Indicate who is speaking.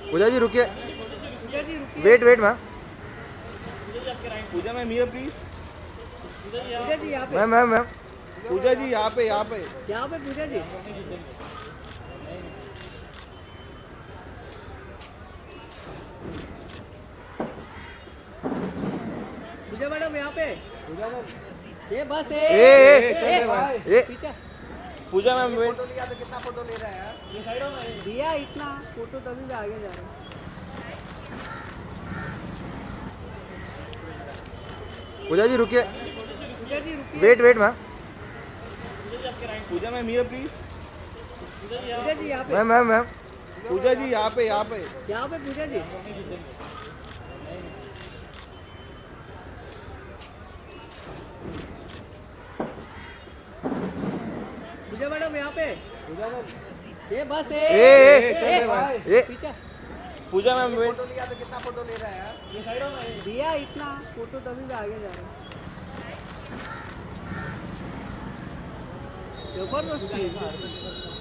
Speaker 1: पूजा जी रुकिए,
Speaker 2: पूजा जी रुकिए।
Speaker 1: Wait wait ma'am.
Speaker 3: Pooja ma'am here please.
Speaker 2: Pooja ji यहाँ पे।
Speaker 1: Ma'am ma'am ma'am
Speaker 3: Pooja ji यहाँ पे
Speaker 2: यहाँ पे पूजा जी। पूजा मैडम यहाँ पे। ये बस
Speaker 1: ए
Speaker 2: पीछे।
Speaker 3: पूजा मैम वेट।
Speaker 2: फोटो लिया तो कितना फोटो ले रहा है यार? दिया इतना फोटो तभी भी आगे जा रहा है।
Speaker 1: पूजा जी रुकिए,
Speaker 2: पूजा जी रुकिए।
Speaker 1: Wait wait ma'am.
Speaker 3: Pooja ma'am here please.
Speaker 2: Pooja ji यहाँ पे।
Speaker 1: Ma'am ma'am ma'am
Speaker 3: Pooja ji यहाँ पे
Speaker 2: यहाँ पे पूजा जी। पूजा मैडम यहाँ पे। ये बस
Speaker 1: ए
Speaker 2: पीछे।
Speaker 3: पूजा मैम वेट।
Speaker 2: फोटो लिया तो कितना फोटो ले रहा है यार? दिया इतना फोटो तभी भी आगे जा रहा है। जबरदस्ती।